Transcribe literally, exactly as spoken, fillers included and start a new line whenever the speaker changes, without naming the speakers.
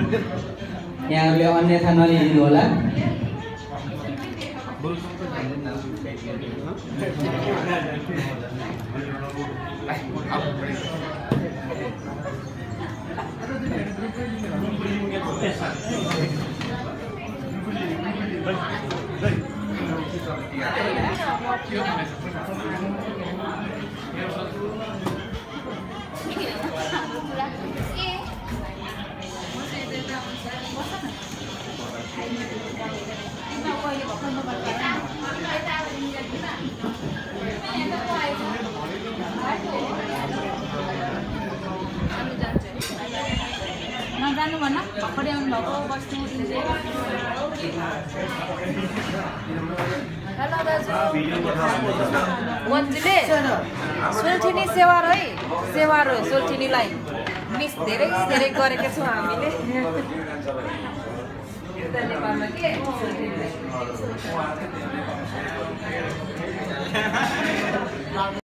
यहाँहरूले अन्यथा नलिनु होला।
नजानु भन्न भर्खरै आउनु भएको बस्नु हेलो दाजु मन्जुले सोल्ठिनी सेवार है सेवार हो सोल्ठिनीलाई मिस धेरै धेरै गरेका छौँ हामीले नेपालमा के